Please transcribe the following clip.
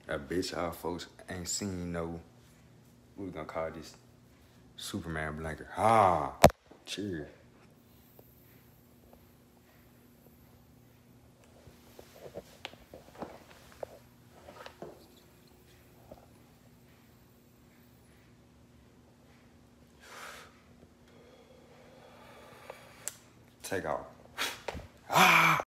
I bet y'all folks ain't seen no, what we gonna call this? SuperMan blanket. Ah, cheers. Take off. Ah!